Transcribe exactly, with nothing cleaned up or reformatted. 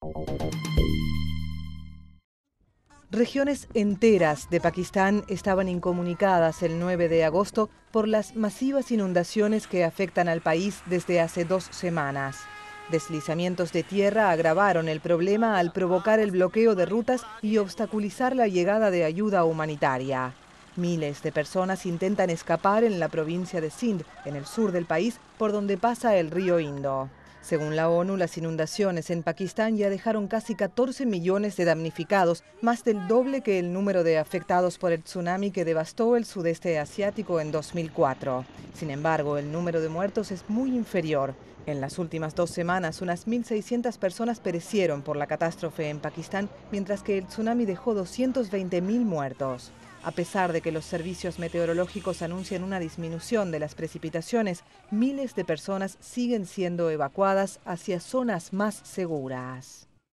Regiones enteras de Pakistán estaban incomunicadas el nueve de agosto por las masivas inundaciones que afectan al país desde hace dos semanas. Deslizamientos de tierra agravaron el problema al provocar el bloqueo de rutas y obstaculizar la llegada de ayuda humanitaria. Miles de personas intentan escapar en la provincia de Sindh, en el sur del país, por donde pasa el río Indo. Según la ONU, las inundaciones en Pakistán ya dejaron casi catorce millones de damnificados, más del doble que el número de afectados por el tsunami que devastó el sudeste asiático en dos mil cuatro. Sin embargo, el número de muertos es muy inferior. En las últimas dos semanas, unas mil seiscientas personas perecieron por la catástrofe en Pakistán, mientras que el tsunami dejó doscientos veinte mil muertos. A pesar de que los servicios meteorológicos anuncian una disminución de las precipitaciones, miles de personas siguen siendo evacuadas hacia zonas más seguras.